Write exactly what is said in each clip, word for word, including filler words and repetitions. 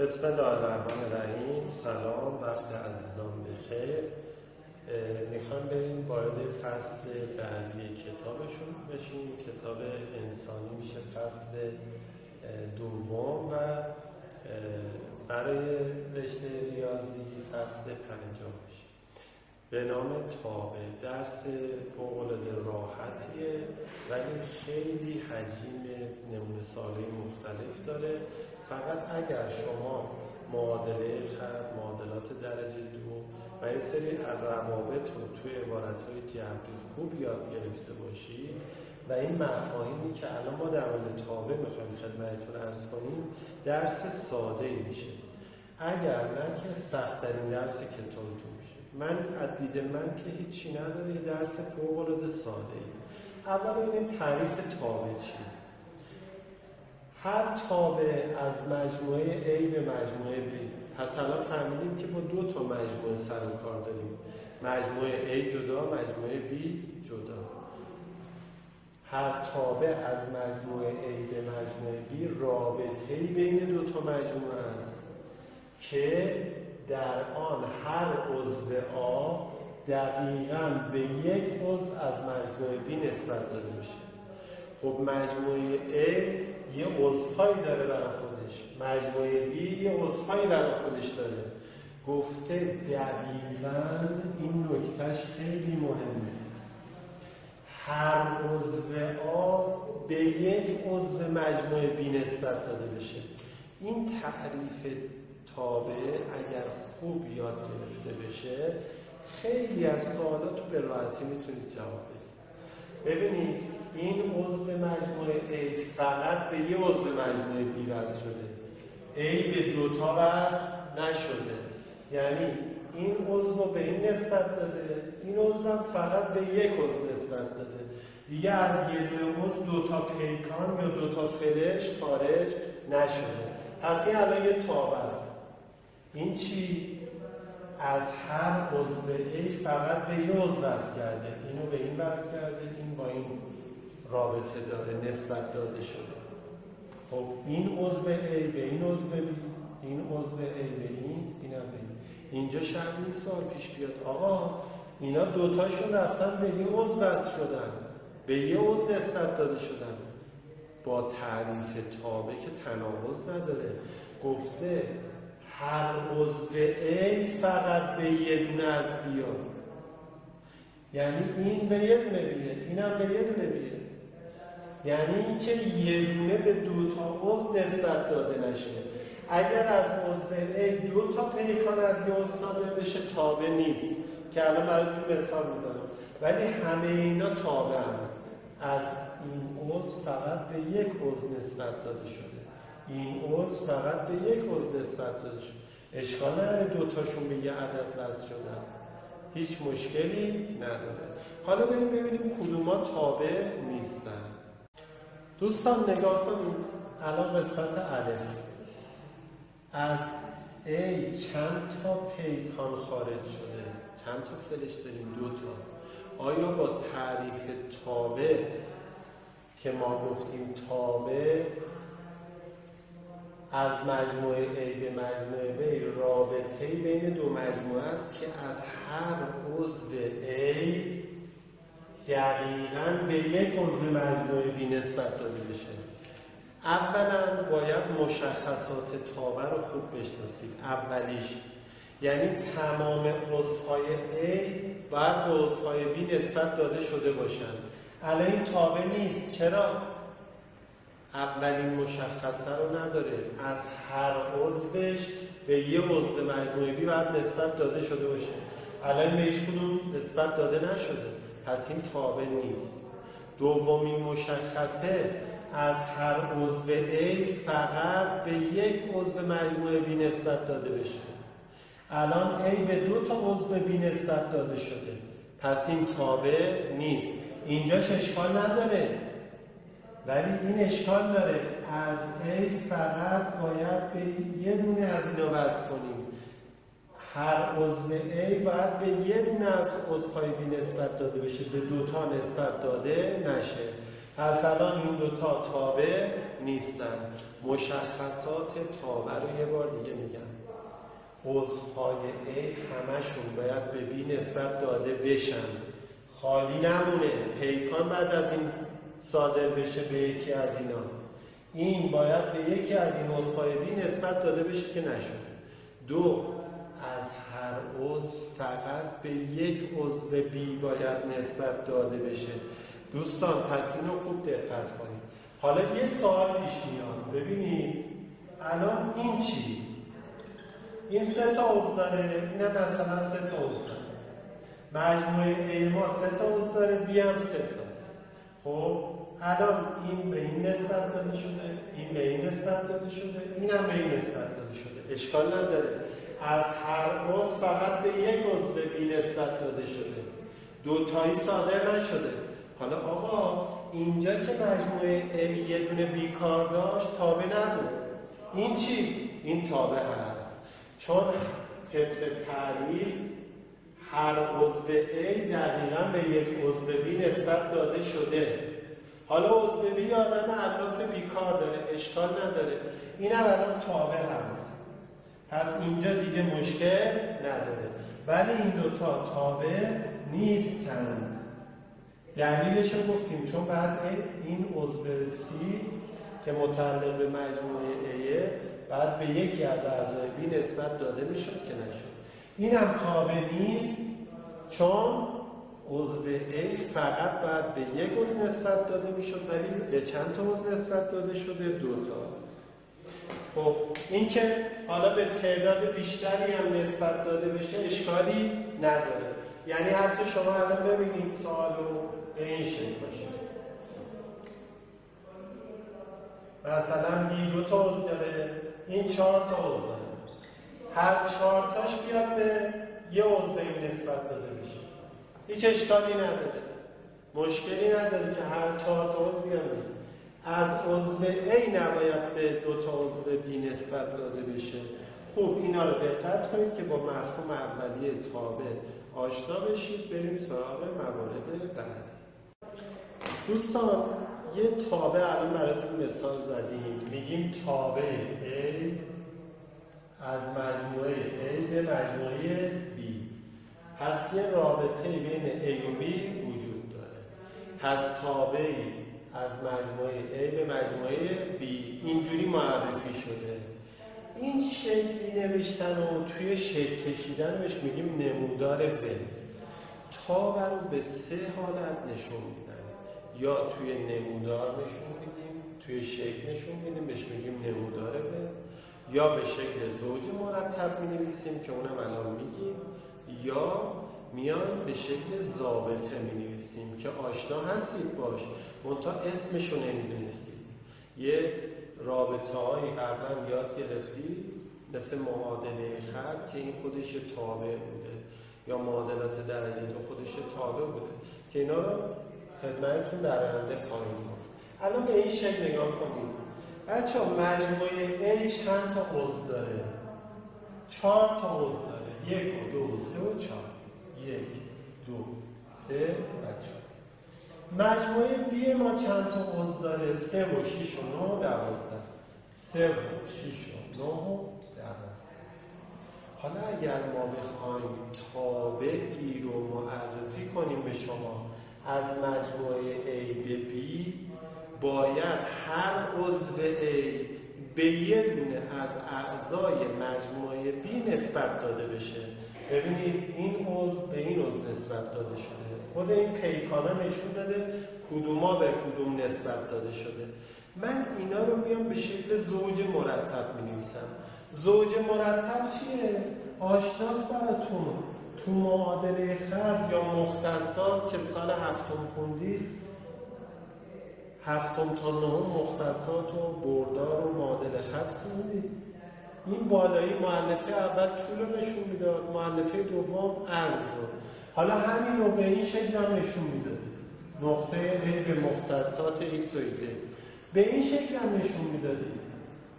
بسم الله الرحمن الرحیم. سلام، وقت عزیزان بخیر. میخوام بریم وارد فصل بعدی کتابشون بشیم. کتاب انسانی میشه فصل دوم و برای رشته ریاضی فصل پنجم میشه به نام تابع. درس فوق‌العاده راحتیه ولی خیلی حجم نمونه ساله مختلف داره. فقط اگر شما معادله خط، معادلات درجه دو و یه سری روابط رو توی عبارت‌های جبری خوب یاد گرفته باشید و این مفاهیمی که الان ما در مورد تابع می‌خوایم خدمتتون عرض کنیم درس ساده میشه، اگر نه که سخت‌ترین درس کتابتون میشه. من از دید من که هیچی نداره، یه درس فوق‌العاده ساده ای. اول ببینیم تعریف تابع چیه. هر تابع از مجموعه A به مجموعه B. پس الان فهمیدیم که با دو تا مجموعه سر و کار داریم، مجموعه A جدا، مجموعه B جدا. هر تابع از مجموعه A به مجموعه B رابطه‌ای بین دو تا مجموعه است که در آن هر عضو A دقیقاً به یک عضو از مجموعه B نسبت داده میشه. خب مجموعه A یه عضوهایی داره برای خودش، مجموعه B یه عضوهایی برای خودش داره. گفته دقیقاً این نکتهش خیلی مهمه، هر عضو A به یک عضو مجموعه B نسبت داده بشه. این تعریف تابع اگر خوب یاد گرفته بشه خیلی از سوالات رو به راحتی میتونید جواب بدید. ببینید این عضو مجموعه A فقط به یه عضو مجموعه B وصل شده، A به دو تا وصل نشده، یعنی این عضو به این نسبت داده، این عضو هم فقط به یک عضو نسبت داده. دیگه از یه دونه عضو دو تا پیکان یا دو تا فلش خارج نشده. پس این الان یه تابع است. این چی؟ از هر عضو A فقط به یه عضو وصل کرده، اینو به این وصل کرده، این با این رابطه داره، نسبت داده شده. خب این عضو A به این عضو B، این عضو A به این، اینم به این. اینجا شاید این سوال پیش بیاد آقا اینا دوتاشون رفتن به یه عضو وصل شدن، به یه عضو نسبت داده شدن. با تعریف تابع که تناقض نداره. گفته هر عضو A فقط به یه دونه از بیاد، یعنی این به یه دونه بیاد، اینم به یه دونه بیاد، یعنی این که یه دونه به دو تا عضو نسبت داده نشه. اگر از عضو A دو تا پیکان از یه عضو صادر بشه تابع نیست که الان براتون مثال میزنم، ولی همه اینا تابع هم. از این عضو فقط به یک عضو نسبت داده شده، این عضو فقط به یک عضو نسبت داده شده. اشکال نداره دوتاشون به یه عدد وصل شدن، هیچ مشکلی نداره. حالا بریم ببینیم کدوما تابع نیستن. دوستان نگاه کنیم الان قسمت الف. از A چند تا پیکان خارج شده؟ چند تا فلش داریم؟ دو تا. آیا با تعریف تابع که ما گفتیم تابع از مجموعه A به مجموعه B رابطه‌ای بین دو مجموعه است که از هر عضو A دقیقاً به یک عضو مجموعه B نسبت داده بشه؟ اولا باید مشخصات تابع رو خوب بشناسید. اولیش یعنی تمام عضوهای A باید به عضوهای B نسبت داده شده باشن. الان این تابع نیست. چرا؟ اولین مشخصه رو نداره، از هر عضوش به یه عضو مجموعه B باید نسبت داده شده باشه. الان به هیچ کدوم نسبت داده نشده، پس این تابع نیست. دومین مشخصه از هر عضو A فقط به یک عضو مجموعه B نسبت داده بشه. الان A به دو تا عضو B نسبت داده شده، پس این تابع نیست. اینجاش اشکال نداره ولی این اشکال داره. از A فقط باید به یه دونه از اینا وصل کنیم. هر عضو A باید به یه دونه از عضوهای B نسبت داده بشه، به دوتا نسبت داده نشه. پس الان این دوتا تابع نیستن. مشخصات تابع رو یه بار دیگه میگم. عضوهای A همشون باید به B نسبت داده بشن، خالی نمونه. پیکان بعد از این صادر بشه به یکی از اینا، این باید به یکی از این عضوهای B نسبت داده بشه که نشده. دو، از هر عضو فقط به یک عضو B باید نسبت داده بشه. دوستان پس اینو خوب دقت کنید. حالا یه سوال پیش میاد. ببینید الان این چی؟ این سه تا عضو داره، اینم مثلا سه تا عضو داره. مجموعه A ما سه تا عضو داره، B هم سه تا. خب الان این به این نسبت داده شده، این به این نسبت داده شده، این هم به این نسبت داده شده. اشکال نداره. از هر عضو فقط به یک عضو B نسبت داده شده. دوتایی صادر نشده. حالا آقا اینجا که مجموعه A یه دونه B کار داشت تابع نبود. این چی؟ این تابع هست. چون طبق تعریف هر عضو A دقیقاً به یک عضو B نسبت داده شده. حالا عضو B یه آدم الاف بیکار داره، اشکال نداره. این هم الان تابع هست. پس اینجا دیگه مشکل نداره. ولی این دوتا تابع نیستن. دلیلش رو گفتیم، چون بعد این عضو C که متعلق به مجموعه A بعد به یکی از اعضای B نسبت داده میشد که نشد. این هم تابع نیست، چون عضو A فقط باید به یک عضو نسبت داده میشد، ولی به چند تا عضو نسبت داده شده؟ دو تا. خب این که حالا به تعداد بیشتری هم نسبت داده بشه اشکالی نداره. یعنی حتی شما الان ببینید سوالو به این شکل باشه. مثلا B دو تا عضو داره، این چهار تا عضو داره. هر چهار تاش بیاد به یه عضو این نسبت داده بشه. هیچ اشکالی نداره. مشکلی نداره که هر چهار تا عضو بیان. از عضو A نباید به دو تا عضو B نسبت داده بشه. خوب اینا رو دقت کنید که با مفهوم اولیه تابع آشنا بشید. بریم سراغ موارد بعدی. دوستان یه تابع الان براتون مثال زدیم. میگیم تابع A از مجموعه A به مجموعه B. پس یه رابطه بین A و B وجود داره. پس تابعی از مجموعه A به مجموعه B اینجوری معرفی شده. این شکلی نوشتن و توی شکل کشیدن بهش میگیم نمودار ون. تابع رو به سه حالت نشون میدن. یا توی نمودار نشون میدیم، توی شکل نشون میدیم بهش میگیم نمودار ون، یا به شکل زوج مرتب مینویسیم که اونم الان میگیم، یا میایم به شکل ضابطه مینویسیم که آشنا هستید باش منتها اسمشو نمیدونستید. یه رابطه هایی قبلا یاد گرفتید مثل معادله خط که این خودش تابع بوده، یا معادلات درجه دو خودش تابع بوده که اینا رو خدمتتون در آینده خواهیم گفت. الان به این شکل نگاه کنید بچه ها. مجموعه A چند تا عضو داره؟ چهار تا عضو داره. یک و دو و سه و چهار. یک دو سه و چهار. مجموعه B ما چند تا عضو داره؟ سه و شیش و نه و دوازده. سه و شیش و نه و دوازده. حالا اگر ما بخوایم تابعی رو معرفی کنیم به شما از مجموعه A به B، باید هر عضو A به یه دونه از اعضای مجموعه B نسبت داده بشه. ببینید این عضو به این عضو نسبت داده شده. خود این پیکانه نشون داده کدوما به کدوم نسبت داده شده. من اینا رو میام به شکل زوج مرتب می‌نویسم. زوج مرتب چیه؟ آشناست براتون. تو معادله خط یا مختصات که سال هفتم خوندید، هفتم تا نهم مختصات و بردار و معادله خط خوندید. این بالایی مؤلفه اول طول رو نشون میداد، مؤلفه دوم عرض رو. حالا همین رو به این شکل هم نشون میداد. نقطه A به مختصات X و Y به این شکل هم نشون میدادید.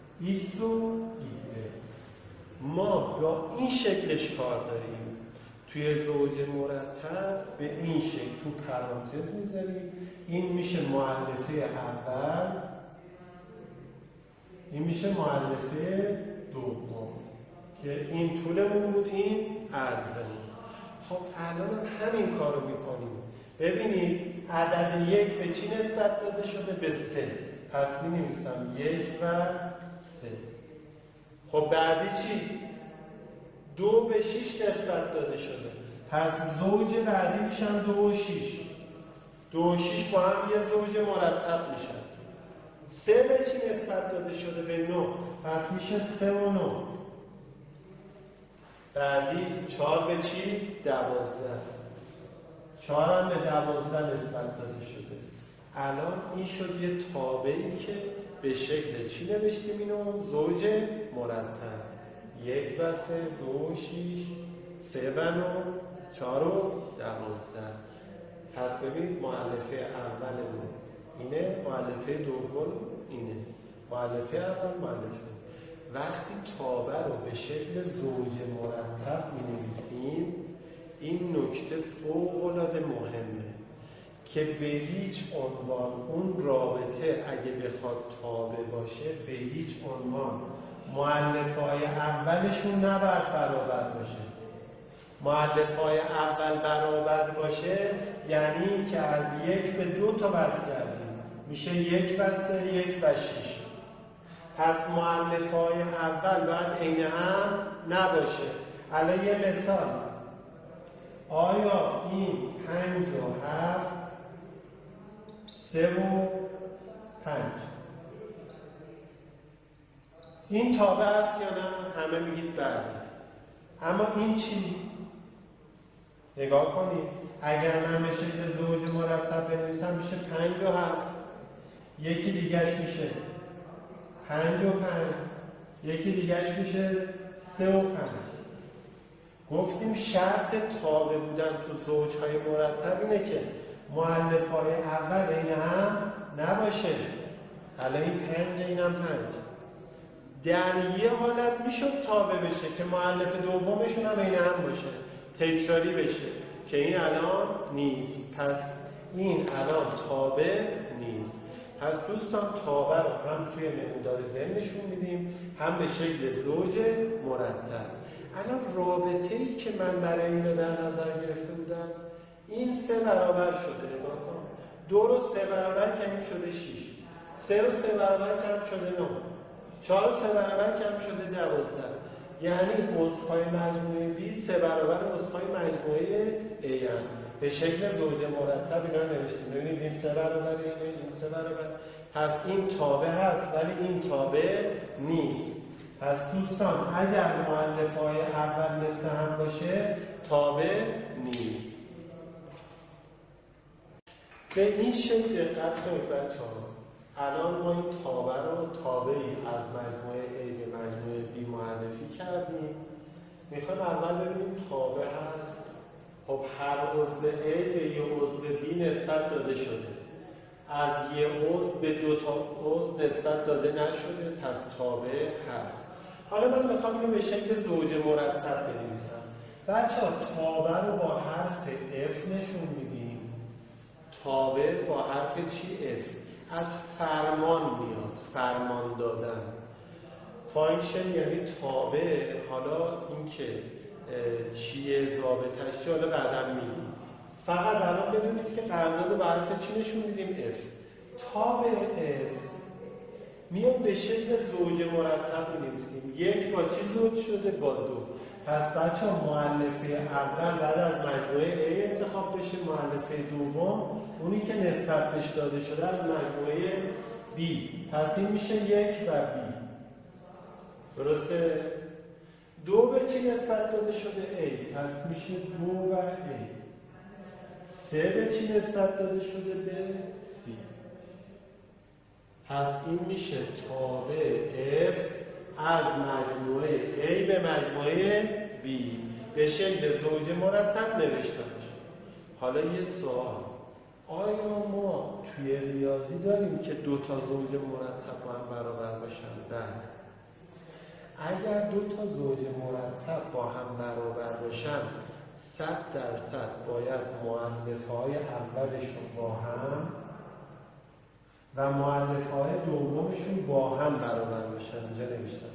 X و Y. ما با این شکلش کار داریم. توی زوج مرتب به این شکل تو پرانتز میذاریم. این میشه مؤلفه اول، این میشه مؤلفه دوم که این طولمون بود، این عرضمون. خب الان هم همین کارو میکنیم. ببینید عدد یک به چی نسبت داده شده؟ به سه. پس می نویسم یک و سه. خب بعدی چی؟ دو به شیش نسبت داده شده. پس زوج بعدی میشن دو و شیش. دو و شیش با هم یه زوج مرتب میشن. سه به چی نسبت داده شده؟ به نو. پس میشه سه و نو. بعدی چهار به چی؟ دوازده. چهار هم به دوازده نسبت داده شده. الان این شد یه تابعی که به شکل چی نوشتیم اینو؟ زوج مرتب. یک و سه، دو و شیش، سه و نو، چهار و دوازده. پس ببینید مؤلفه اولمون اینه، مؤلفه دوم اینه. مؤلفه اول، مؤلفه وقتی تابع رو به شکل زوج مرتب می‌نویسیم، این نکته فوق‌العاده مهمه که به هیچ عنوان اون رابطه اگه بخواد تابع باشه به هیچ عنوان مؤلفه‌های اولشون نباید برابر باشه. مؤلفه‌های اول برابر باشه یعنی که از یک به دو تا وصل کردیم، میشه یک و سه، یک و شیش. پس مؤلفه‌های اول باید عین هم نباشه. الان یه مثال، آیا این پنج و هفت، سه و پنج این تابع است یا نه؟ همه میگید بله. اما این چی؟ نگاه کنید. اگر من به شکل زوج مرتب بنویسم میشه پنج و هفت. یکی دیگهش میشه پنج و پنج. یکی دیگهش میشه سه و پنج. گفتیم شرط تابع بودن تو زوجهای مرتب اینه که مؤلفه‌های اول این هم نباشه. حالا این پنج، این هم پنج. در یه حالت میشد تابع بشه که مؤلف دومشون هم این هم باشه، تکراری بشه، که این الان نیست. پس این الان تابع نیست. پس دوستان تابع رو هم توی نمودار ذهن نشون میدیم، هم به شکل زوج مرتب. الان رابطه‌ای که من برای اینو در نظر گرفته بودم، این سه برابر شده. نگاه کن. دو رو سه برابر کردیم شده شیش. سه رو سه برابر کردیم شده نه. چهار رو سه برابر کردیم شده دوازده. یعنی عضوهای مجموعه B سه برابر عضوهای مجموعه A هستند. به شکل زوج مرتب اینا نوشتیم. ببینید این سه برابر اینه، این سه برابر. پس این تابع هست ولی این تابع نیست. پس دوستان اگر مؤلفه‌های اول مثل هم باشه تابع نیست. به این شکل دقت کنید بچه‌ها. الان ما این تابع رو تابعی از مجموعه A به مجموعه B معرفی کردیم. میخوایم اول ببینیم تابع هست. خب هر عضو A به یه عضو B نسبت داده شده. از یه عضو به دو تا عضو نسبت داده نشده، پس تابع هست. حالا من میخوام اینو به شکل زوج مرتب بنویسم. بچه‌ها تابع رو با حرف F نشون میدیم. تابع با حرف چی؟ F. از فرمان میاد، فرمان دادن. فانکشن یعنی تابع. حالا این که چیه، ضابطش چیه، حالا بعدا میگیم. فقط الان بدونید که قرارداد با حرف چی نشون میدیم؟ F. تابع F میاد به شکل زوج مرتب می‌نویسیم. یک با چی زوج شده؟ با دو. پس بچه ها مؤلفه اول بعد از مجموعه A انتخاب بشه، مؤلفه دوم اونی که نسبت بهش داده شده از مجموعه B. پس این میشه یک و B. درسته؟ دو به چی نسبت داده شده؟ A. پس میشه دو و A. سه به چی نسبت داده شده؟ به C. پس این میشه تابع F از مجموعه A به مجموعه B به شکل زوج مرتب نوشتنش. حالا یه سوال، آیا ما توی ریاضی داریم که دو تا زوج مرتب با هم برابر باشن؟ بله. اگر دو تا زوج مرتب با هم برابر باشن صد درصد باید مؤلفه های اولشون با هم و مؤلفه های دومشون با هم برابر بشن. اینجا نوشتم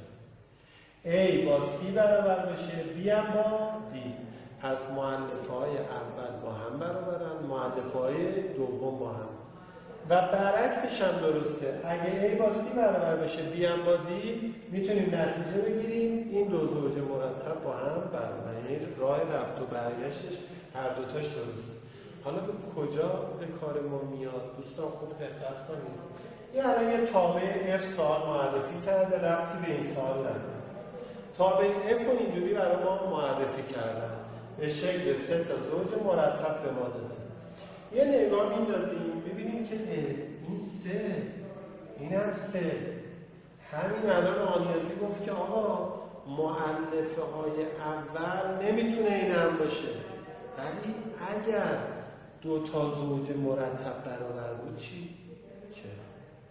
A با C برابر بشه، B هم با D. پس مؤلفه های اول با هم برابرن، مؤلفه های دوم با هم. و برعکسش هم درسته، اگه A با C برابر بشه، B هم با D، میتونیم نتیجه بگیریم این دو زوج مرتب با هم برابرن. یعنی راه رفت و برگشتش هر دوتاش درسته. حالا به کجا به کار ما میاد؟ دوستان خوب دقت کنید. این الان یه تابع F سوال معرفی کرده، ربطی به این سوال نداره. تابع F رو اینجوری برای ما معرفی کردن به شکل سه تا زوج مرتب به ما دادن. یه نگاه میندازیم ببینیم که این سه، این هم سه. همین الان آنیازی گفت که آقا مؤلفه های اول نمیتونه این هم باشه، ولی اگر دو تا زوج مرتب برابر بود چی؟ چرا؟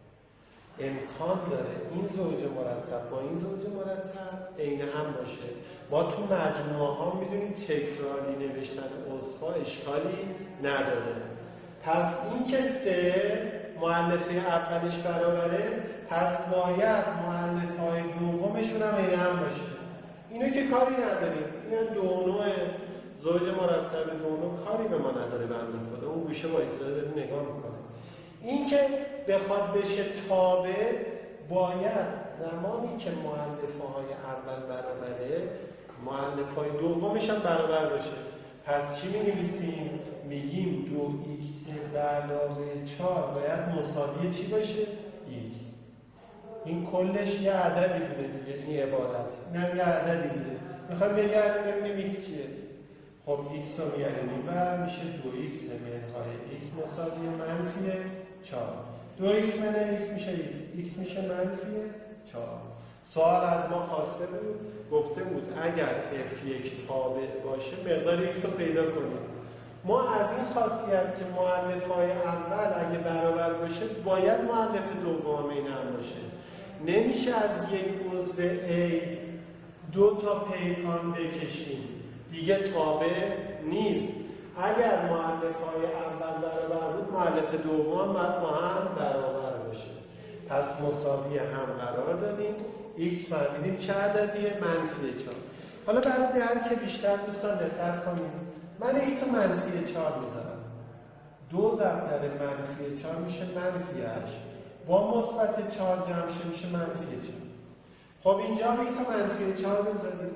امکان داره این زوج مرتب با این زوج مرتب عین هم باشه. ما تو مجموعه ها میدونیم تکراری نوشتن عضوها اشکالی نداره. پس این که سه مؤلفه اولش برابره، پس باید مؤلفه های دومشون هم عین هم باشه. اینو که کاری نداریم، این دو نوع زوج مرتب دو نوع کاری به ما نداره. بنده خدا اون گوشه وایساده داره نگاه میکنه. این که بخواد بشه تابع، باید زمانی که مؤلفه های اول برابره، مؤلفه های دومش هم برابر باشه. پس چی می‌نویسیم؟ میگیم دو ایکس به علاوه چهار باید مساوی چی باشه؟ ایکس. این کلش یه عددی بوده دیگه، این عبارت این هم یه عددی بوده. میخوایم بگردیم ببینیم ایکس چیه. خب ایکس رو میاریم و میشه دو ایکس منهای ایکس مساوی منفی چهار. دو ایکس منهای ایکس میشه ایکس، ایکس میشه منفی چهار. سوال از ما خواسته بود، گفته بود اگر اف یک تابع باشه مقدار ایکس رو پیدا کنیم. ما از این خاصیت که مؤلفه های اول اگه برابر باشه باید مؤلفه دوم این هم باشه. نمیشه از یک عضو A دو تا پیکان بکشیم، دیگه تابع نیست. اگر مؤلفه های اول برابر بود، مؤلفه دوم باید با هم برابر باشه. پس مساوی هم قرار دادیم. x فهمیدیم چه عددیه؟ منفی چهار. حالا برای درک بیشتر دوستان دقت کنید. من x رو منفی چهار میذارم. دو ضرب در منفی چهار میشه منفی هشت. با مثبت چهار جمع شه میشه منفی چهار. خب اینجا x رو منفی چهار بذاریم.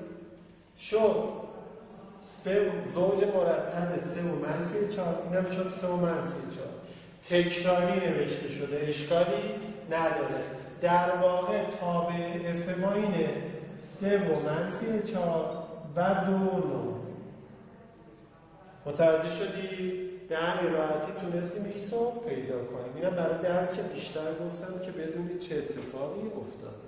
شد سه زوج مرتب سه و منفی چهار، اینم شد سه و منفی چهار. تکراری نوشته شده، اشکالی نداره. در واقع تابع اف ما اینه سه و منفی چهار و دو نو. متوجه شدی؟ به همین راحتی تونستیم ایکس رو پیدا کنیم. اینم برای درک بیشتر گفتم که بدونید چه اتفاقی افتاده.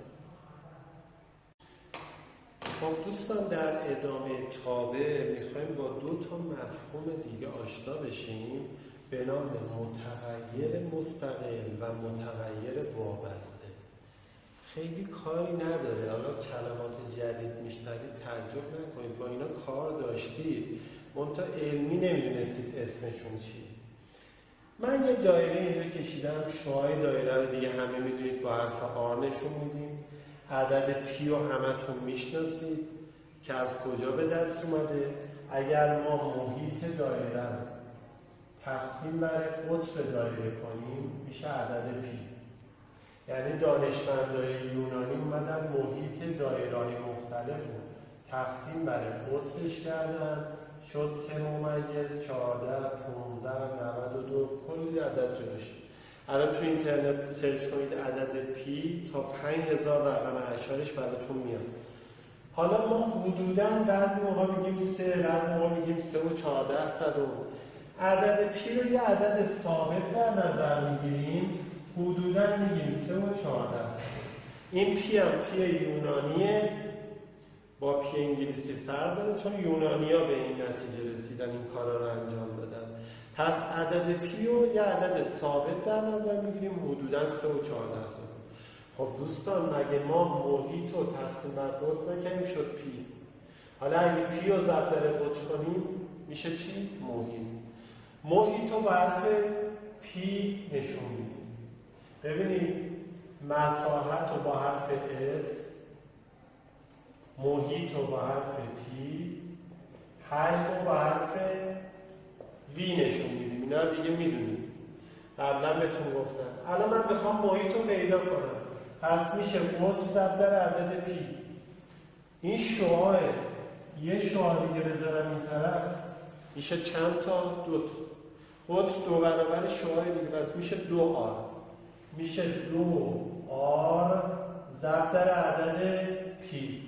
خب دوستان در ادامه تابع میخوایم با دو تا مفهوم دیگه آشنا بشیم به نام متغیر مستقل و متغیر وابسته. خیلی کاری نداره، حالا کلمات جدید میشنوید تعجب نکنید، با اینا کار داشتید منتها علمی نمیدونستید اسمشون چیه. من یه دایره اینجا کشیدم، شعاع دایره رو دیگه همه میدونید با حرف آر نشون میدیم. عدد پی رو همتون میشناسید که از کجا به دست اومده. اگر ما محیط دایره رو تقسیم بر قطر دایره کنیم میشه عدد پی. یعنی دانشمندای یونانی اومدن محیط دایره‌های مختلف رو تقسیم بر قطرش کردن، شد سه ممیز چهارده پانزده نود و دو کلی عدد جلوش. الان تو اینترنت سرچ کنید عدد پی تا پنج هزار رقم اعشارش براتون میاد. حالا ما حدوداً بعضی موقع میگیم سه، بعضی موقع میگیم سه و چهارده صدم. عدد پی رو یه عدد ثابت در نظر میگیریم، حدوداً میگیم سه و چهارده صدم. این پی هم پی یونانیه، با پی انگلیسی فرق داره چون یونانیا به این نتیجه رسیدن، این کارا رو انجام دادن. پس عدد پی رو یه عدد ثابت در نظر میگیریم، حدوداً سه و چهارده صدم. خب دوستان مگه ما محیط رو تقسیم بر قطر نکنیم شد پی. حالا اگه پی رو ضرب در قطر کنیم میشه چی؟ محیط. محیط رو با حرف پی نشون میدیم. ببینید مساحت رو با حرف S، محیط رو با حرف پی، حجم رو با حرف وی نشون میدیم. اینا رو دیگه میدونید، قبلا بهتون گفتم. الان من میخوام محیط رو پیدا کنم، پس میشه قطر ضرب در عدد پی. این شعاعه، یه شعاع دیگه بذارم این طرف میشه چند تا؟ دو تا. قطر دو برابر شعاع دیگه، پس میشه دو آر. میشه دو آر ضرب در عدد پی.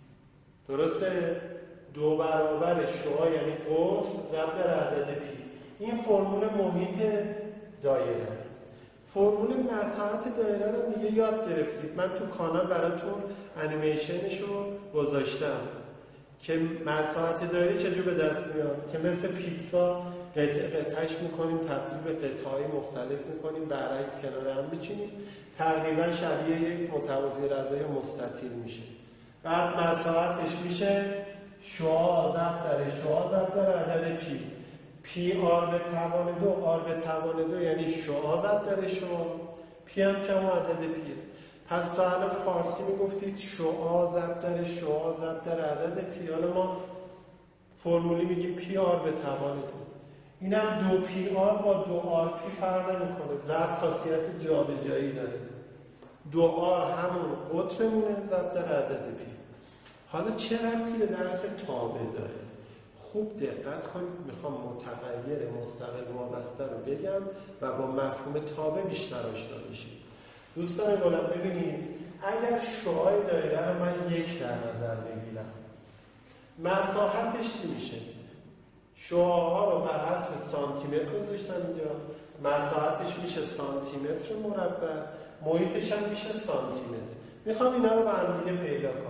درسته؟ دو برابر شعاع یعنی قطر ضرب در عدد پی. این فرمول محیط دایره است. فرمول مساحت دایره رو دیگه یاد گرفتید. من تو کانال براتون انیمیشنش رو گذاشتم که مساحت دایره چجور به دست میاد، که مثل پیتزا قطعه قطعش میکنیم، تبدیل به قطعه‌های مختلف میکنیم، برعکس کنار هم میچینیم، تقریبا شبیه یک متوازی رضای مستطیل میشه. بعد مساحتش میشه شعاع ضرب در شعاع ضرب در عدد پی. پی آر به توان دو، آر به توان دو یعنی شعاع ضرب در شعاع، پی هم که همون عدد پیه. پس تا الان فارسی میگفتید شعاع ضرب در شعاع ضرب در عدد پی. حالا ما فرمولی میگیم پی آر به توان دو. اینم دو پی آر با دو آر پی فرق نمیکنه، ضرب خاصیت جابجایی داره. دو آر همون قطرمونه ضرب در عدد پی. حالا چه ربطی به درس تابع داره؟ خوب دقت کنید، میخوام متغیر مستقل وابسته رو بگم و با مفهوم تابع بیشتر آشنا بشید. دوستان گلم ببینید، اگر شعاع دایره رو من یک در نظر بگیرم، مساحتش چی میشه؟ شعاع‌ها رو بر حسب سانتی متر گذاشتم اینجا، مساحتش میشه سانتی متر مربع، محیطش هم میشه سانتی متر. میخوام اینا رو با هم دیگه پیدا کنم.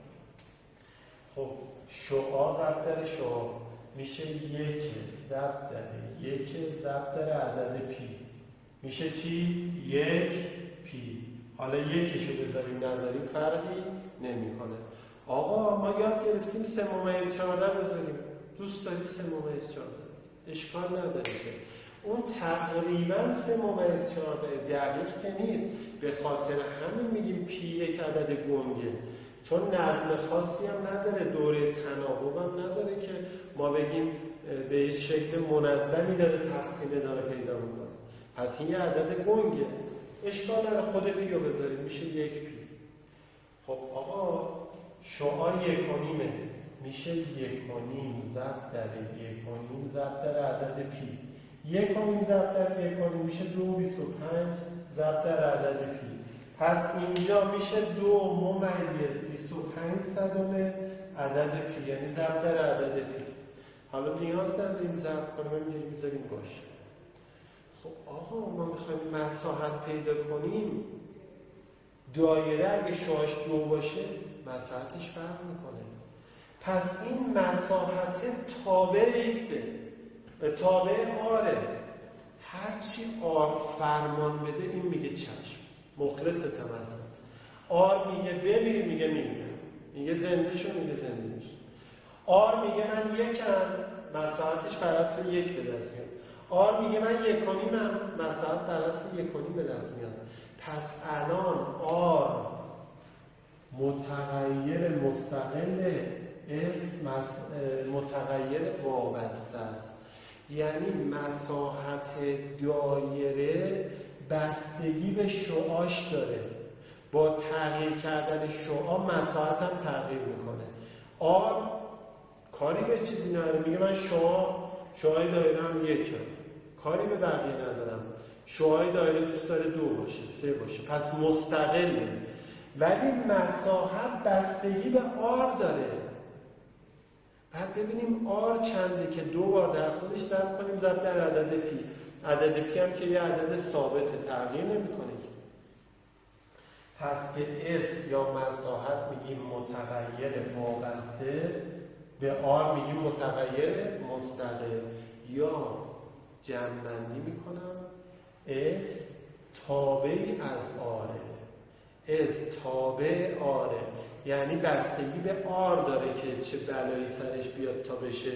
خب شعاع ضرب در شعاع میشه یک ضرب در یک ضرب در عدد پی، میشه چی؟ یک پی. حالا یکیشو بذاریم نذاریم فرقی نمیکنه. آقا ما یاد گرفتیم سه ممیز چهارده بذاریم، دوست داری سه ممیز چهارده، اشکال نداره که اون تقریبا سه ممیز چهارده دقیق که نیست، به خاطر همین میگیم پی یک عدد گنگه، چون نظم خاصی هم نداره، دوره تناوب هم نداره که ما بگیم به شکل منظمی داره تقسیم داره پیدا میکنه. پس این یه عدد گنگه، اشکال نداره، خود پی رو بذاریم میشه یک پی. خب آقا شعاع یک و نیمه، میشه یک و نیم ضرب در یک و نیم ضرب در عدد پی. یک و نیم ضرب در یک و نیم میشه دو و بیست و پنج ضرب در عدد پی. پس اینجا میشه دو ممیز بیست و پنج صدم عدد پی، یعنی ضرب در عدد پی. حالا نیاز نداریم ضرب کنیم، اینجوری میذاریم باشه. خب آقا ما میخوایم مساحت پیدا کنیم، دایره اگه شعاعش دو باشه مساحتش فرق میکنه. پس این مساحت تابع ایکسه، به تابع آره، هرچی آر فرمان بده این میگه چشم، مخلصتم هستم. آر میگه بمیر میگه میمیرم، میگه زنده شو میگه زنده میشه. آر میگه من یکم، مساحتش بر اساس یک به دست میاد. آر میگه من یک و نیمم، مساحت بر اساس یک و نیم به دست میاد. پس الان آر متغیر مستقل، اسم متغیر وابسته است، یعنی مساحت دایره بستگی به شعاعش داره. با تغییر کردن شعاع مساحت هم تغییر میکنه. آر کاری به چیزی نداره، میگه من شعاع شعاع دایره هم یکم، کاری به بقیه ندارم. شعاع دایره دوست داره دو باشه، سه باشه، پس مستقله. ولی مساحت بستگی به آر داره. بعد ببینیم آر چنده که دو بار در خودش ضرب کنیم ضرب در عدد پی. عدد پی هم که یه عدد ثابته، تغییر نمیکنه که. پس به اس یا مساحت میگیم متغیر وابسته، به آر میگیم متغیر مستقل. یا جمع‌بندی میکنم، اس تابعی از آره، اس تابع آره، یعنی بستگی به آر داره که چه بلایی سرش بیاد تا بشه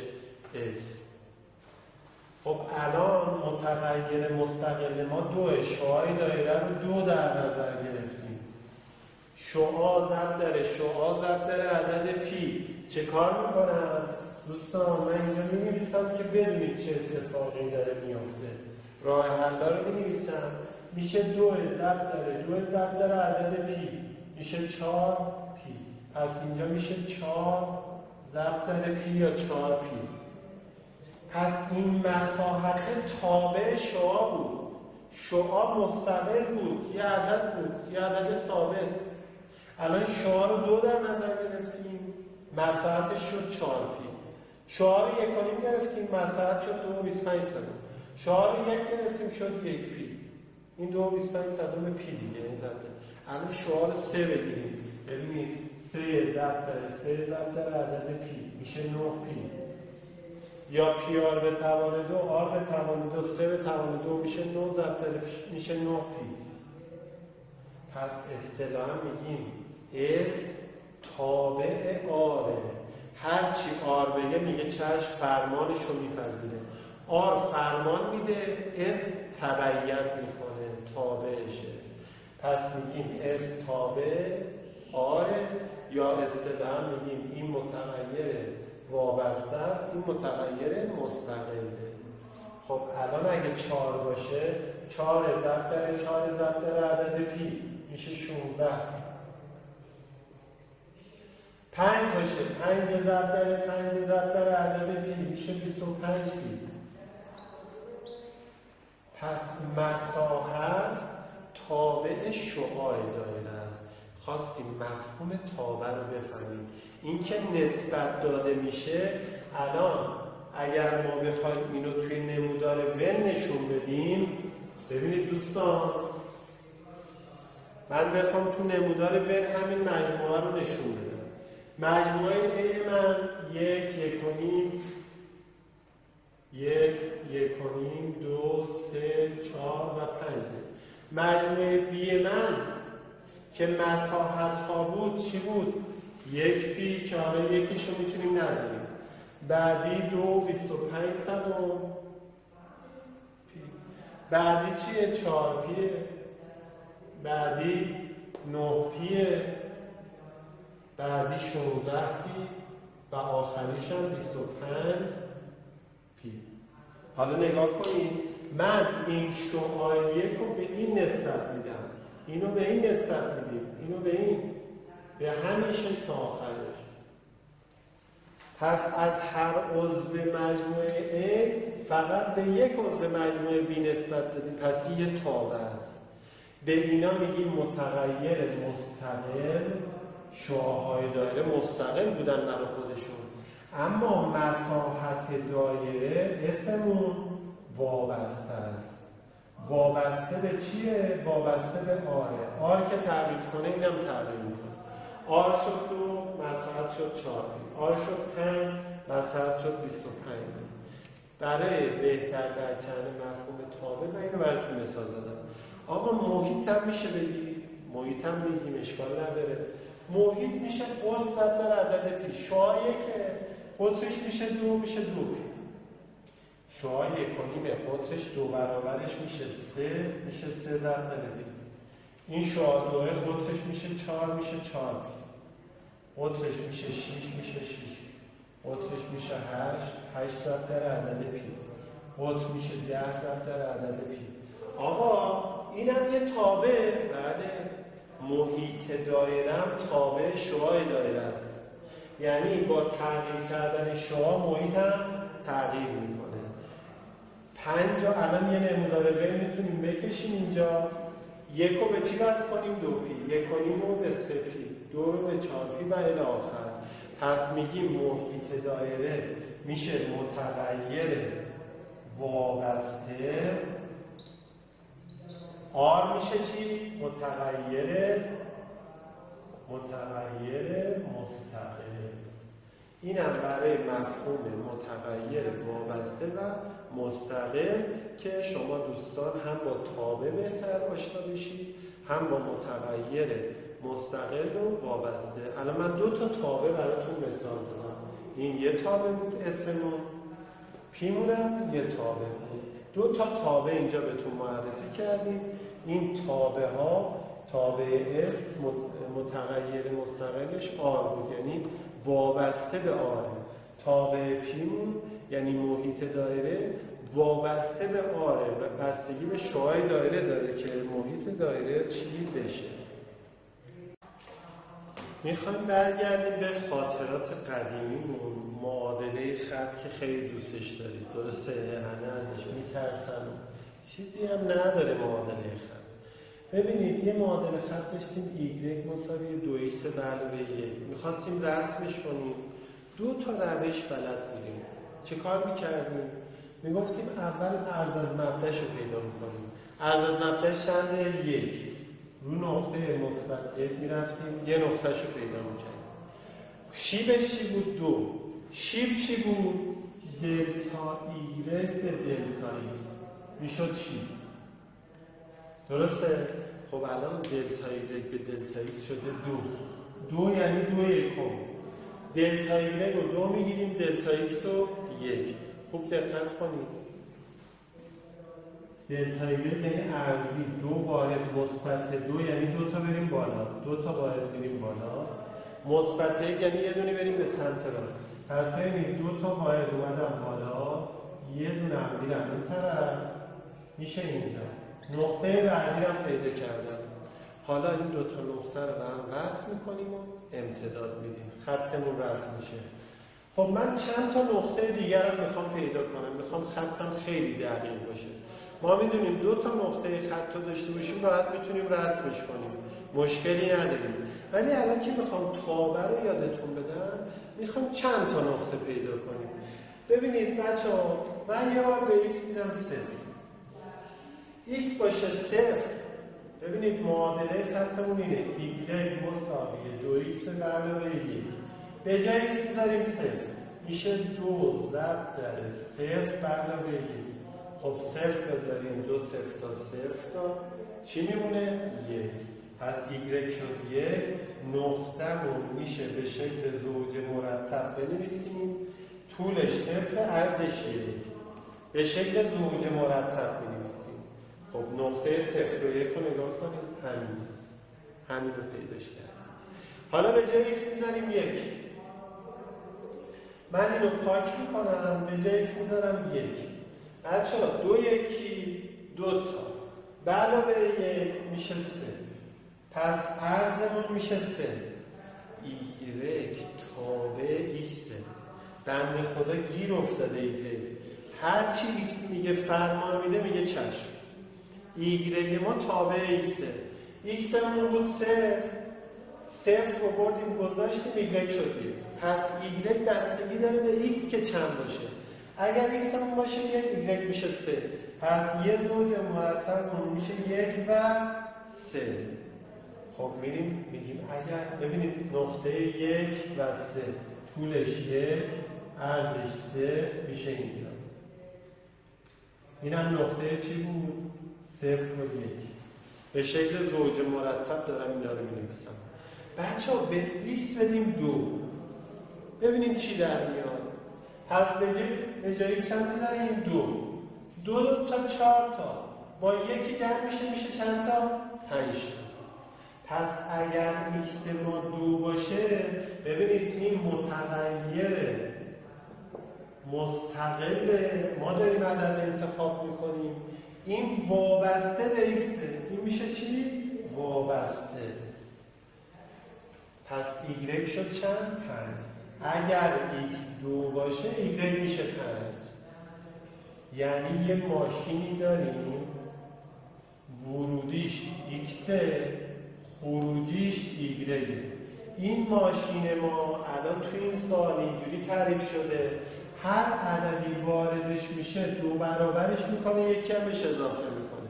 اس. خب الان متغیر مستقل ما دوه، شعاع دایره رو دو در نظر گرفتیم. شعاع ضرب در شعاع ضرب در عدد پی چه کار میکنم؟ دوستان من اینجا می‌نویسم که بدونید چه اتفاقی داره میفته. راه حل رو می‌نویسم، میشه دو ضرب در دو ضرب در عدد پی میشه چهار پی. پس اینجا میشه چهار ضرب در پی یا چهار پی. پس این مساحت تابع شعاع بود. شعاع مستقل بود، یه عدد بود، یه عدد ثابت. الان شعاع رو دو در نظر گرفتیم، مساحتش شد چهار پی. شعاع رو یک و نیم گرفتیم، مساحت شد دو و بیست و پنج صدم. شعاع رو یک گرفتیم شد یک پی. این دو و بیست و پنج صدم پی دیگه. این ضرب. الان شعاع رو سه بگیریم. ببینید سه ضرب در سه ضرب در عدد پی میشه نه پی. یا پی آر به توان دو، آر به توان دو، سه به توان دو میشه نه ضرب در میشه نه پی. پس اصطلاحاً میگیم اس تابع آره. هرچی آر بگه میگه چشم فرمانش رو میپذیره. آر فرمان میده، اس تبعیت میکنه، تابعشه. پس میگیم اس تابع آره، یا اصطلاحاً میگیم این متغیر وابسته است، این متغیر مستقله. خب الان اگه چهار باشه، چهار ضرب در چهار ضرب در عدد پی میشه شانزده. پنج باشه، پنج ضرب در پنج ضرب در عدد پی میشه بیست و پنج پی. پس مساحت تابع شعاع دایره است. خواستیم مفهوم تابع رو بفهمیم. این که نسبت داده میشه، الان اگر ما بخوایم اینو توی نمودار ون نشون بدیم، ببینید دوستان، من بخوام تو نمودار ون همین مجموعه رو نشون بدم. مجموعه A من یک، یک و نیم، یک، یک و نیم، دو، سه، چهار و پنج. مجموعه B من که مساحت ها بود چی بود؟ یک پی که حالا یکیشو میتونیم نذاریم. بعدی دو، بیست و پنج صدم پی. بعدی چیه؟ چهار پیه. بعدی نه پیه. بعدی شانزده پی و آخریش هم بیست و پنج پی. حالا نگاه کنید، من این شعاع یک رو به این نسبت میدم، اینو به این نسبت میدیم، اینو به این، به همیشه تا آخرش. پس از هر عضو مجموعه A فقط به یک عضو مجموعه B نسبت دادیم، پس یه تابع است. به اینا میگیم متغیر مستقل. شعاع‌های دایره مستقل بودن برای خودشون، اما مساحت دایره اسمون وابسته است. وابسته به چیه؟ وابسته به آره. آر که تغییر کنه اینم تغییر میکنه. آر شد دو، مساحت شد چهار پی. آر شد پنج، مساحت شد بیست و پنج. برای بهتر درک کردن مفهوم تابع من اینو براتون مثال زدم. آقا محیط هم میشه بگی، محیط هم میگیم، اشکال نداره. محیط میشه قطر ضرب در عدد پی. شعاع که قطرش میشه دو، میشه دو پی. شعاع یک و نیم قطرش دو برابرش میشه سه، میشه سه ضرب در پی. این شعاع دوه قطرش میشه چهار، میشه چهار پی. قطرش میشه شش، میشه شش. قطرش میشه هشت، هشت ضرب در عدد پی. قطر میشه ده ضرب در عدد پی. آقا اینم یه تابع. بله، محیط دایره هم تابع شعاع دایره است. یعنی با تغییر کردن شعاع محیط هم تغییر میکنه. پنج جا الان یه نمودار ون میتونیم بکشیم اینجا. یک رو به چی وصل کنیم؟ دو پی. یک و نیم رو به سه پی. دو رو به چهار پی و الی آخر. پس میگیم محیط دایره میشه متغیر وابسته. آر میشه چی؟ متغیر متغیر مستقل. اینم برای مفهوم متغیر وابسته و مستقل که شما دوستان هم با تابع بهتر آشنا بشید، هم با متغیر مستقل و وابسته. الان من دو تا تابع براتون مثال دادم. این یه تابع بود اسمون پیمون هم یه تابع بود. دو تا تابع اینجا بهتون معرفی کردیم. این تابع ها تابع اسم متغیر مستقلش آر بود، یعنی وابسته به آر. تابع پیمون یعنی محیط دایره وابسته به آره و بستگی به شعاع دایره داره که محیط دایره چی بشه. میخوایم برگردیم به خاطرات قدیمیمون. معادله خط که خیلی دوستش دارید، درسته؟ همه ازش میترسن، چیزی هم نداره معادله خط. ببینید یه معادله خط داشتیم ایگرگ مساوی دو ایکس به علاوه یک، میخواستیم رسمش کنیم. دو تا روش بلد بودیم. چه کار میکردیم؟ میگفتیم اول عرض از مبدأش رو پیدا میکنیم. عرض از مبدأش چنده؟ یک. رو نقطه مثبت یک میرفتیم، یه نقطهش رو پیدا میکردیم. شیبش چی بود؟ دو. شیب چی بود؟ دلتا ایگرگ به دلتا ایکس میشد شیب. درسته؟ خب الان دلتا ایگرگ به دلتا ایکس شده دو. دو یعنی دو یکم. دلتا ایگرگ رو دو میگیریم، دلتا ایکس رو یک. خوب دقت کنید. دلتا ایگرگ یعنی ارزی دو وارد مثبت دو یعنی دو تا بریم بالا، دو تا وارد بریم بالا. مثبت یک یعنی یه دونه بریم به سمت راست. پس ببینید دو تا وارد اومدم بالا، یه دونه هم میرم این طرف، میشه اینجا. نقطه بعدی رو پیدا کردم. حالا این دو تا نقطه رو به هم وصل میکنیم و امتداد میدیم. خطمون رسم میشه. خب من چند تا نقطه دیگر هم میخوام پیدا کنم. میخوام خطم خیلی دقیق باشه. ما میدونیم دو تا نقطه خط رو داشته باشیم راحت میتونیم رسمش کنیم. مشکلی نداریم. ولی الان که میخوام تابع رو یادتون بدم، میخوام چند تا نقطه پیدا کنیم. ببینید بچه‌ها، من یه بار به ایکس میدم صفر. ایکس باشه صفر. ببینید معادله خطمون اینه. ایگرگ مساوی دو ایکس به علاوه یک. به جای ایکس میذاریم صفر. میشه دو ضرب در صفر به علاوه یک. خب صفر بذاریم، دو صفر تا صفر تا چی میمونه؟ یک. پس ایگرگ شد یک. نقطه‌مون میشه به شکل زوج مرتب بنویسیم. طولش صفر، عرضش یک. به شکل زوج مرتب بنویسیم. خب نقطه صفر و یک رو نگاه کنیم، همینجاست. همین رو پیداش کردیم. حالا به جای ایکس میذاریم یک. من اینو پاک میکنم، به جای ایکس میذارم یک. بچه‌ها دو یکی دو تا به علاوه یک میشه سه. پس عرضمون میشه سه. ایگرگ تابع ایکسه. بنده خدا گیر افتاده ایگرگ. هر چی ایکس میگه فرمان میده میگه چشم. ایگرگ ما تابع ایکسه. ایکسمون بود صفر. صفر رو بردیم گذاشتیم، ایگرگ شد یک. پس ایگرگ بستگی داره به ایکس که چند باشه. اگر ایکس هم باشه یک، ایگرگ میشه سه. پس یه زوج مرتب میشه یک و سه. خب میریم میگیم اگر ببینید نقطه یک و سه طولش یک، عرضش سه میشه اینجا. اینم نقطه چی بود؟ صفر و یک. به شکل زوج مرتب دارم اینا رو مینویسم. بچه ها به ایکس بدیم دو. ببینیم چی در میاد. پس به جای ایکس چند بذاریم؟ دو. دو دو تا چهار تا. با یکی جمع میشه میشه چند تا؟ پنج تا. پس اگر ایکس ما دو باشه، ببینید این متغیر مستقله، ما داریم عدد انتخاب میکنیم، این وابسته به ایکسه. این میشه چی؟ وابسته. پس ایگرگ شد چند؟ پنج. اگر ایکس دو باشه ایگرگ میشه پنج. یعنی یه ماشینی داریم ورودیش ایکسه، خروجیش ایگرگه. این ماشین ما الان توی این سوال اینجوری تعریف شده، هر عددی واردش میشه دو برابرش میکنه، یکی هم بهش اضافه میکنه.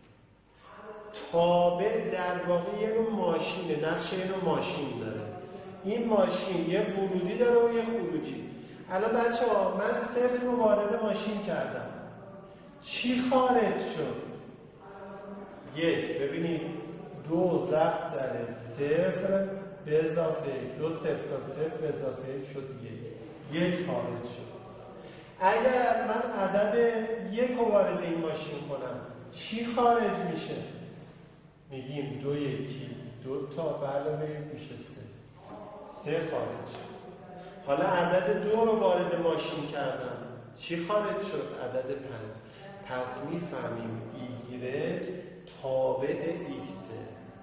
تابع در واقع یه نوع ماشینه، نقش یه نوع ماشین داره. این ماشین یه ورودی داره و یه خروجی. الان بچه ها من صفر رو وارد ماشین کردم، چی خارج شد؟ یک. ببینید دو ضرب در صفر به اضافه دو صفر تا صفر به اضافه یک شد یک. یک خارج شد. اگر من عدد یک رو وارد این ماشین کنم چی خارج میشه؟ میگیم دو یکی دو تا علاوه میشه سه. سه خارج. حالا عدد دو رو وارد ماشین کردم چی خارج شد؟ عدد پنج. پس میفهمیم ایگرگ تابع ایکسه.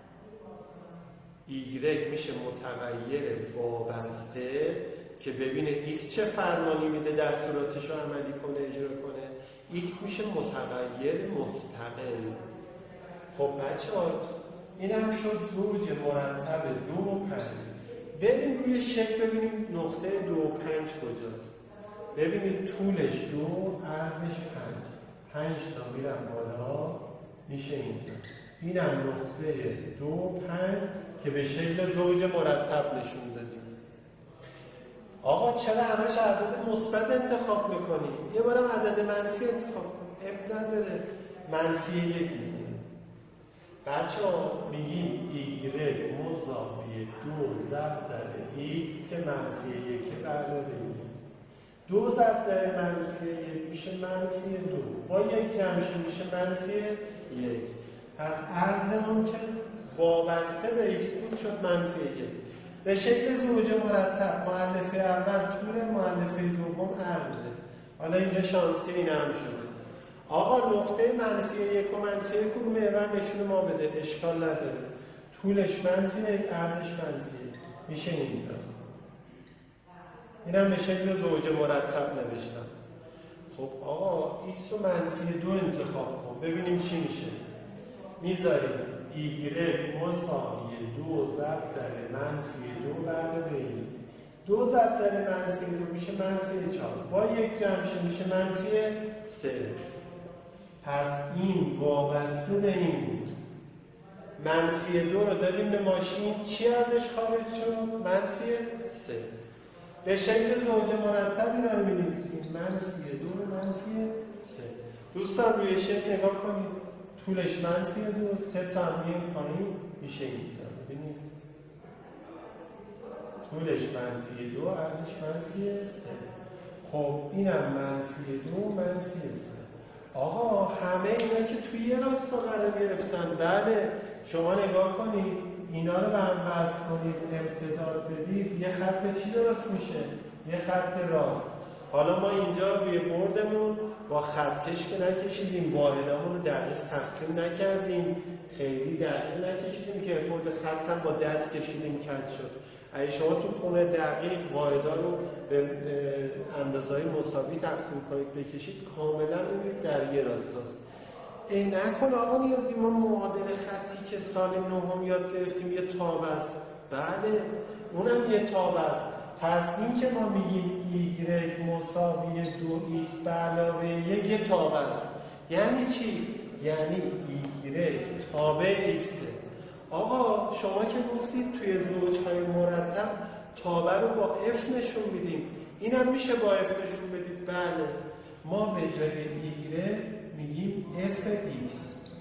ایگرگ میشه متغیر وابسته که ببینه ایکس چه فرمانی میده دستوراتش رو عملی کنه اجرا کنه. ایکس میشه متغیر مستقل. خب بچه ها این هم شد زوج مرتب دو و پنج. بریم روی شکل ببینیم نقطه دو و پنج کجاست. ببینید طولش دو، عرضش پنج. پنج تا میرم بالا میشه اینجا. اینم نقطه دو و پنج که به شکل زوج مرتب نشون دادیم. آقا چرا همش عدد مثبت انتخاب میکنی؟ یه بارم عدد منفی انتخاب کنی. اب نداره. منفی یک میزنیم. بچه ها میگیم ایگرگ مساوی دو ضرب در ایکس که منفی یک به علاوه یک. دو ضرب در منفی یک میشه منفی دو. با یک جمعش میشه منفی یک. پس عرضمون که وابسته به ایکس بود شد منفی یک. به شکل زوج مرتب مؤلفه اول طول، مؤلفه دوم عرضه. حالا اینجا شانسی این هم شده. آقا نقطه منفی یک و منفی یک رو محور نشون ما بده. اشکال نداره. طولش منفی یک، عرضش منفی یک. میشه اینجا. اینم به شکل زوج مرتب نوشتم. خب آقا ایکس رو منفی دو انتخاب کن ببینیم چی میشه. میذاریم ایگرگ مساوی دو ضرب در منفی دو برابر یک. دو ضرب در منفی دو میشه منفی چهار. با یک جمعش میشه منفی سه. پس این وابسته به این بود. منفی دو رو دادیم به ماشین چی ازش خارج شد؟ منفی سه. به شکل زوج مرتب این رو می‌نویسیم. منفی دو رو منفی سه. دوستان روی شکل نگاه کنید. طولش منفی دو، سه تا هم این پایین میشه اینجا. ببینید طولش منفی دو، عرضش منفی سه. خب اینم منفی دو، منفی سه. آقا همه اینا که توی یه راستا قرار گرفتن. بله شما نگاه کنید اینا رو به هم وصل کنید، امتداد بدید، یه خط چی درست میشه؟ یه خط راست. حالا ما اینجا روی بردمون با خطکش که نکشیدیم، واحدامون رو دقیق تقسیم نکردیم، خیلی دقیق نکشیدیم که خود خطم با دست کشیدیم کج شد. اگه شما تو خونه دقیق واحدا رو به اندازه‌های مساوی تقسیم کنید بکشید کاملا میبینید در یه راستاست. ای نکن آقا نیازی ما معادل خطی که سال نهم یاد گرفتیم یه تاب است. بله اونم یه تاب است. پس این که ما میگیم ایگرگ مساوی دو ایکس به علاوه یک یه تاب است. یعنی چی؟ یعنی ایگرگ تابع ایکسه. آقا شما که گفتید توی زوجهای مرتب تابع رو با اف نشون میدیم. اینم میشه با اف نشون بدید. بله ما به جای ایگرگ میگیم اف ایکس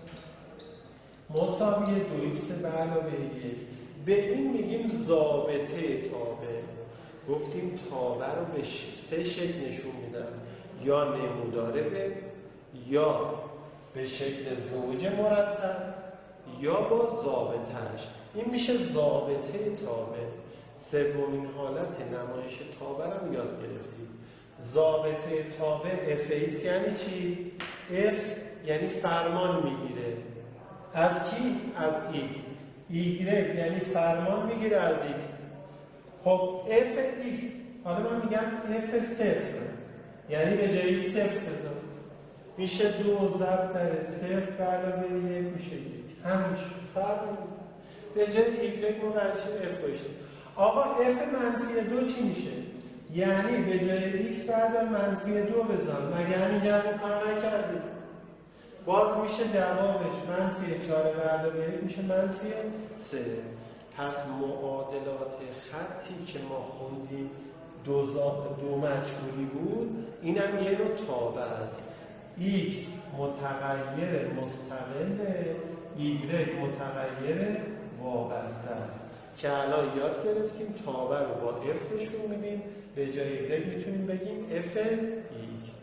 مساوی دو ایکس به علاوه یک. به این میگیم ضابطه تابع. گفتیم تابع رو به سه شکل نشون میدن. یا نموداره به، یا به شکل زوج مرتب، یا با ضابطه‌اش. این میشه ضابطه تابع. سومین حالت نمایش تابع رو یاد گرفتیم. ضابطه تابع اف ایکس یعنی چی؟ اف یعنی فرمان میگیره. از کی؟ از ایکس. ایگرگ یعنی فرمان میگیره از ایکس. خب اف ایکس، حالا من میگم اف صفر یعنی به جایی صفر بذار. میشه دو ضرب در صفر به علاوه یک میشه یک. همش فرق نمیکنه. به جای ایگرگ ما برشیم اف باشیم. آقا اف منفی دو چی میشه؟ یعنی به جای ایکس بردار منفی دو بذار. مگه همینجا هم کار نکردیم؟ باز میشه جوابش منفی چهار به علاوه یک میشه منفی سه. پس معادلات خطی که ما خوندیم دو, دو مجهولی بود، اینم یه نوع تابع است. x متغیر مستقل، y متغیر وابسته است که الان یاد گرفتیم تابع رو با f نشون میدیم. به جای y میتونیم بگیم f x.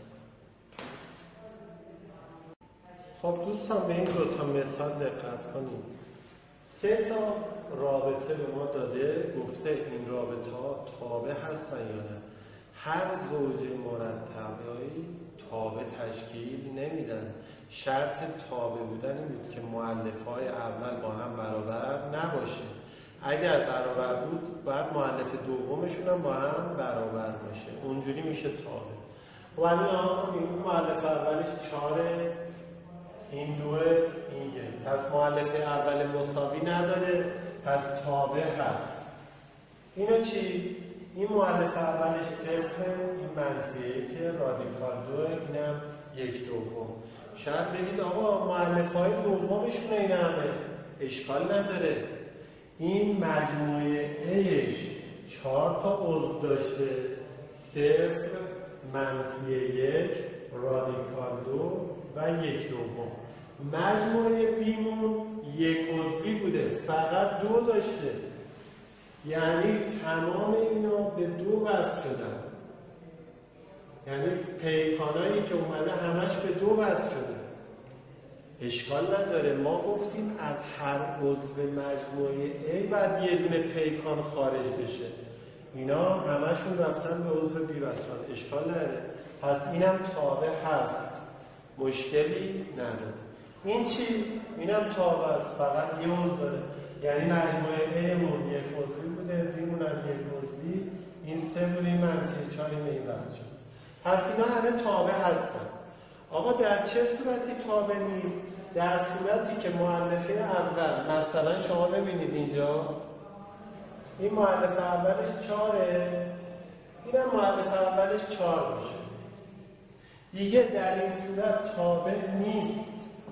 خب دوستان به این دو تا مثال دقت کنید. سه تا رابطه به ما داده، گفته این رابطه ها تابع هستن یا نه. هر زوج مرتبایی تابع تشکیل نمیدن. شرط تابع بودن این بود که مؤلف های اول با هم برابر نباشه. اگر برابر بود باید مؤلف دومشون هم با هم برابر باشه، اونجوری میشه تابع. و الان این مؤلف اولش چاره، این دوه، این یک. پس مؤلف اول مساوی نداره، پس تابع هست. اینو چی؟ این مؤلف اولش صفره، این منفیه که رادیکال دوه، اینم یک دوم. شاید بگید آقا مؤلف های دومشون این همه، اشکال نداره. این مجموعه ایش چهار تا عضو داشته، صفر، منفی یک، رادیکال دو و یک دوم. مجموعه بیمون یک عضوی بوده، فقط دو داشته، یعنی تمام اینا به دو وصل شدن. یعنی پیکانایی که اومده همش به دو وصل شده. اشکال نداره، ما گفتیم از هر عضو مجموعه A بعد یه دونه پیکان خارج بشه. اینا همشون رفتن به عضو بی وصلان، اشکال نداره. پس اینم تابع هست، مشکلی نداره. این چی؟ اینم تابع است، فقط یه عضو داره. یعنی مجموعه A مون یک عضوی بوده، B مون هم یک عضوی، این سه بوده، این منفی چهار، این این وصل شد. پس اینا همه تابع هستن. آقا در چه صورتی تابع نیست؟ در صورتی که مؤلفه اول، مثلا شما ببینید اینجا این مؤلف اولش چهاره، اینم مؤلف اولش چهار باشه، دیگه در این صورت تابع نیست.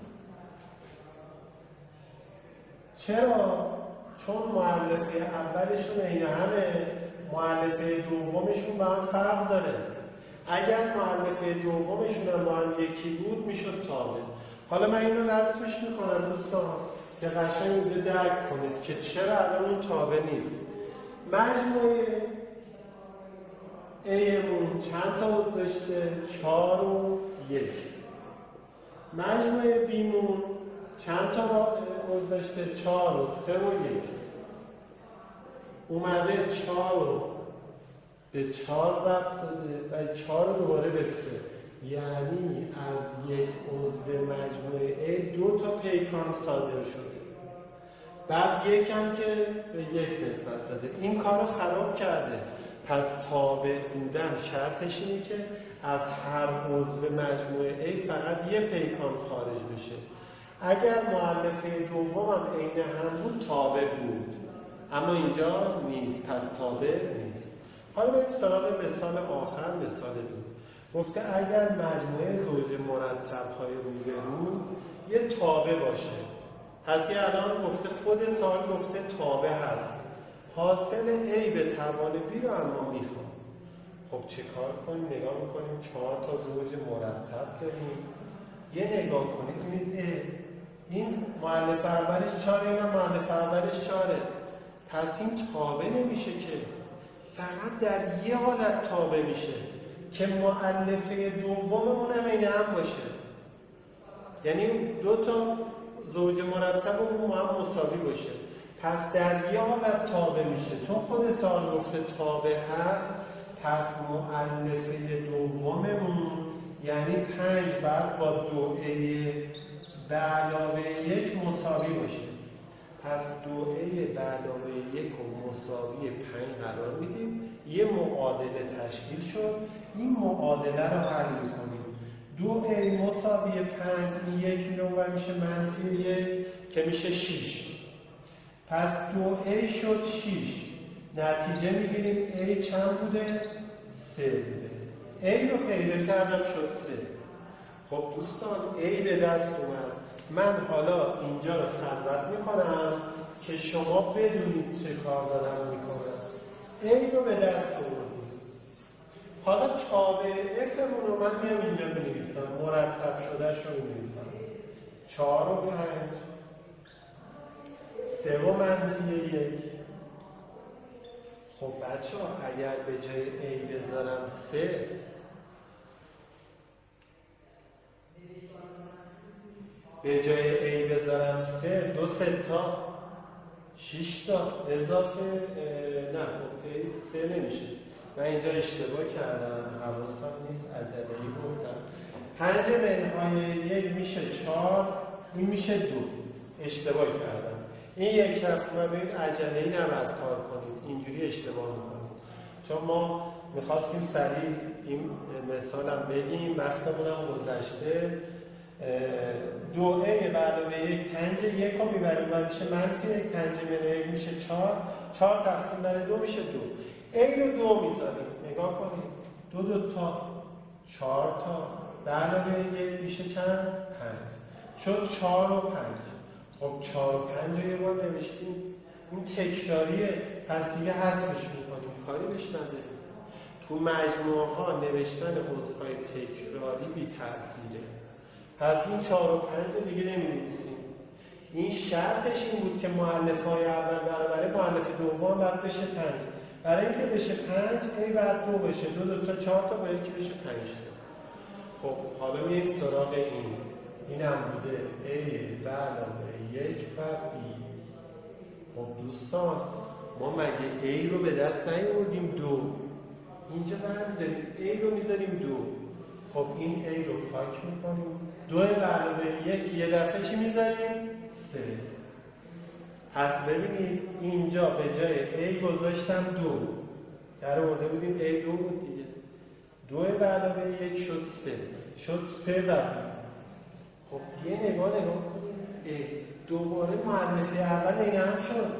چرا؟ چون مؤلفه اولشون این همه، مؤلفه دومشون با هم فرق داره. اگر مؤلفه دومشون هم با هم یکی بود میشد تابع. حالا من اینو رسمش میکنم دوستان که قشنگ اینجا درک کنید که چرا الان اون تابع نیست. مجموعه A مون چند تا عضو داشته؟ چهار و یک. مجموعه B مون چند تا عضو داشته؟ چهار و سه و یک. اومده چهار رو به چهار ربط داده و چهار رو دوباره به سه. یعنی از یک عضو مجموعه A دو تا پیکان صادر شده. بعد یکم که به یک نسبت داده. این کار رو خراب کرده. پس تابع بودن شرطش اینه که از هر عضو مجموعه A فقط یه پیکان خارج بشه. اگر مؤلفه دوم هم عین هم بود تابع بود، اما اینجا نیست، پس تابع نیست. حالا بریم سراغ مثال آخر، مثال دو. گفته اگر مجموعه زوج مرتب‌های رو به رو یه تابع باشه. پس یه الان گفته خود سوال گفته تابع هست. حاصل A به توان B رو اما میخوام. خب چه کار کنیم؟ نگاه میکنیم چهار تا زوج مرتب داریم. یه نگاه کنید میبینید این مؤلف اولش چهاره، اینم مؤلف اولش چهاره. پس این تابع نمیشه که، فقط در یه حالت تابع میشه که مؤلفه دوممون هم این هم باشه. یعنی دو تا زوج مرتبمون هم مساوی باشه. پس در یه حالت تابع میشه. چون خود سوال گفته تابع هست، پس مؤلفه دوممون یعنی پنج بعد با دو ای به علاوه یک مساوی باشه. پس دو ای به علاوه یک و مساوی پنج قرار میدیم. یه معادله تشکیل شد. این معادله رو حل میکنیم. دو ای مساوی پنج، این یک میلیون و میشه منفی یک که میشه شیش. پس دو ای شد شیش. نتیجه میگیریم ای چند بوده؟ سه بوده. ای رو پیدا کردم شد سه. خب دوستان ای به دست اومد. من حالا اینجا رو خلوت میکنم که شما بدونید چه کار دارم میکنم. ای رو به دست آوردیم. حالا تابع افمون رو من میام اینجا بنویسم، مرتب شدهش رو بنویسم. چهار و پنج، سه و منفی یک. خب بچه ها اگر به جای ای بذارم سه، به جای A بذارم سه، دو سه تا شش تا اضافه نه خب A سه نمیشه. من اینجا اشتباه کردم، حواسم نیست، عجله‌ای گفتم. پنج منهای یک میشه چهار، این میشه دو. اشتباه کردم. این یک حرف رو ببینید عجله‌ای نباید کار کنید، اینجوری اشتباه میکنید. چون ما میخواستیم سریع این مثالم بگیم، وقتمون هم گذشته. دو ای به علاوه یک پنج یک رو میبریم و میشه منفی یک، پنج منهای یک میشه چهار، چهار تقسیم بر دو میشه دو. ای رو دو میذاریم، نگاه کنید، دو دو تا چهار تا به علاوه یک میشه چند؟ پنج. شد چهار و پنج. خب چهار و پنج رو یه بار نوشتیم، این تکراریه، پس دیگه حذفش میکنیم، کاری بهش نداریم. تو مجموعه ها نوشتن عضوهای تکراری بی تأثیره. پس این چهار و پنج دیگه نمی‌نویسیم. این شرطش این بود که مؤلف های اول برابره مؤلف دوم باید بشه پنج. برای اینکه بشه پنج ای بعد دو بشه، دو دو تا چهار تا باید که بشه پنج تا. خب حالا میریم سراغ این. این هم بوده ای به علاوه یک و بی. خب دوستان ما مگه ای رو به دست نیاوردیم دو؟ اینجا برمی‌داریم ای رو میذاریم دو. خب این ای رو پاک میکنیم، دو به علاوه یک یه دفعه چی میذاریم؟ سه. پس ببینید اینجا به جای ای گذاشتم دو، در آورده بودیم ای دو بود دیگه، دو به علاوه یک شد سه، شد سه و بی. خب یه نگاه نگاه کنیم، ای دوباره مؤلفه اول این هم شد،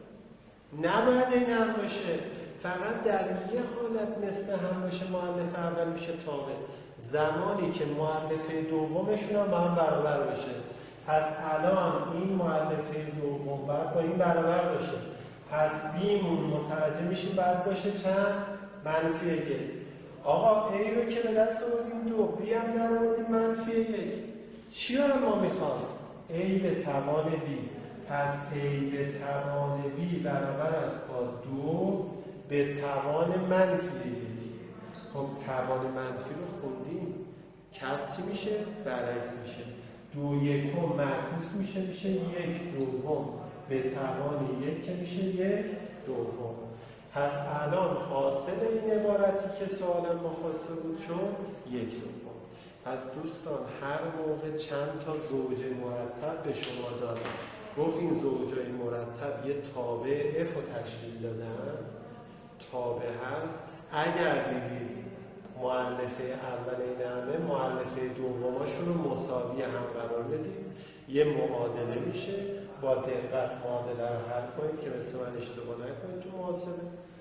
نباید این هم باشه، فقط در یه حالت مثل هم باشه مؤلفه اول میشه تابع، زمانی که مؤلفه دومشون هم با هم برابر باشه. پس الان این مؤلفه دوم باید با این برابر باشه، پس بیمون متوجه میشیم باید باشه چند؟ منفی یک. آقا ای رو که به دست آوردیم دو، بی هم در آوردیم منفی یک. چی رو ما میخواست؟ ای به توان بی. پس ای به توان بی برابر است با دو به توان منفی یک. خب توان منفی رو خوندیم، کس چی میشه؟ برعکس میشه. دو یکم معکوس میشه، میشه یک دوم به توان یک که میشه یک دوم. پس الان حاصل این عبارتی که سوالم ما خواسته بود شد یک دوم. پس دوستان هر موقع چند تا زوج مرتب به شما دادن، گفت این زوجای مرتب یه تابع اف رو تشکیل دادن، تابع هست، اگر دیدید مؤلفه اول این همه مؤلفه دوماشون رو مساوی هم قرار بدید، یه معادله میشه، با دقت معادله رو حل کنید که مثل من اشتباه نکنید تو محاسبه.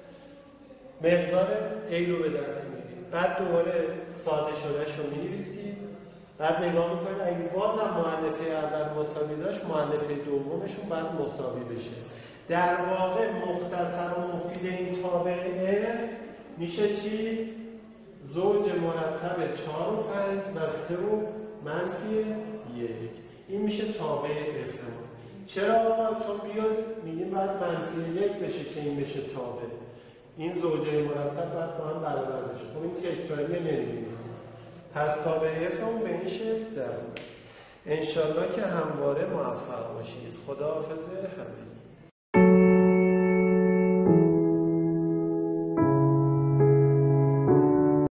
مقدار A رو به دست میگیرید، بعد دوباره ساده شدهش رو می‌نویسید، بعد نگاه میکنید اگه بازم مؤلفه اول مساوی داشت مؤلفه دومشون باید مساوی بشه. در واقع مختصر و مفید این تابع F میشه چی؟ زوج مرتب چهار و پنج و سه و منفی یک. این میشه تابع F. چرا آقا؟ چون بیاد میگیم باید منفی یک بشه که این بشه تابع. این زوجه مرتب باید با هم برابر بشه. خب این تکراری نمی‌نویسیم. پس تابع F اون به این شکل در. انشالله که همواره موفق باشید. خداحافظ همگی.